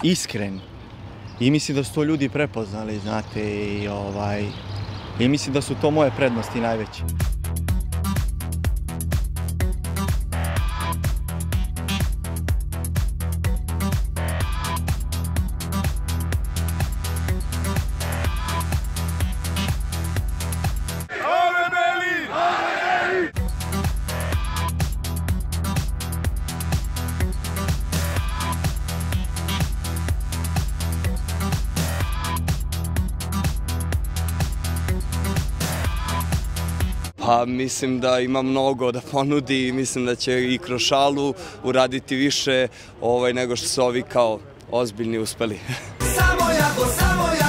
iskren. I mislim da su to ljudi prepoznali, znate, i mislim da su to moje prednosti najveće. Pa mislim da ima mnogo da ponudi i mislim da će i kroz šalu uraditi više nego što su ovi kao ozbiljni uspeli.